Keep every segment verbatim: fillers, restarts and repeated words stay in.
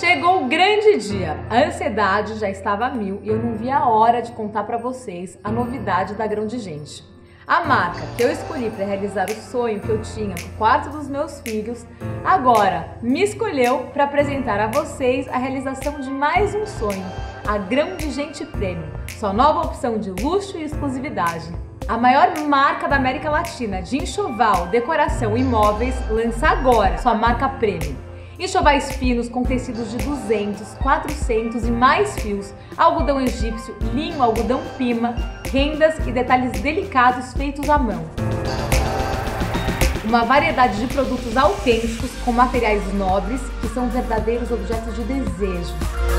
Chegou o grande dia, a ansiedade já estava a mil e eu não vi a hora de contar para vocês a novidade da Grão de Gente. A marca que eu escolhi para realizar o sonho que eu tinha no quarto dos meus filhos, agora me escolheu para apresentar a vocês a realização de mais um sonho, a Grão de Gente Premium, sua nova opção de luxo e exclusividade. A maior marca da América Latina de enxoval, decoração e móveis lança agora sua marca Premium. Enxovais finos com tecidos de duzentos, quatrocentos e mais fios, algodão egípcio, linho, algodão pima, rendas e detalhes delicados feitos à mão. Uma variedade de produtos autênticos com materiais nobres que são verdadeiros objetos de desejo.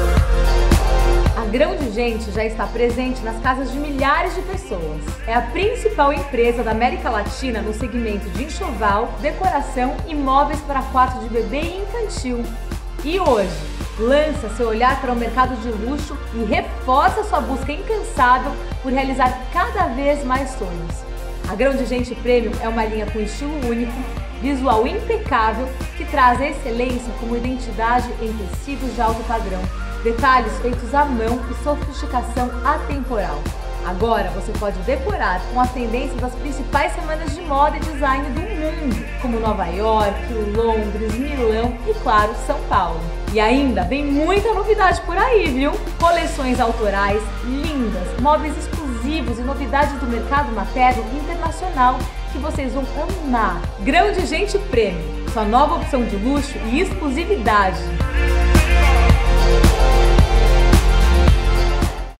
A Grão de Gente já está presente nas casas de milhares de pessoas. É a principal empresa da América Latina no segmento de enxoval, decoração e móveis para quarto de bebê e infantil. E hoje, lança seu olhar para o mercado de luxo e reforça sua busca incansável por realizar cada vez mais sonhos. A Grão de Gente Premium é uma linha com estilo único, visual impecável, que traz a excelência como identidade em tecidos de alto padrão, detalhes feitos à mão e sofisticação atemporal. Agora você pode decorar com as tendências das principais semanas de moda e design do mundo, como Nova York, Londres, Milão e, claro, São Paulo. E ainda vem muita novidade por aí, viu? Coleções autorais lindas, móveis exclusivos e novidades do mercado materno internacional que vocês vão amar. Grão de Gente Premium, sua nova opção de luxo e exclusividade.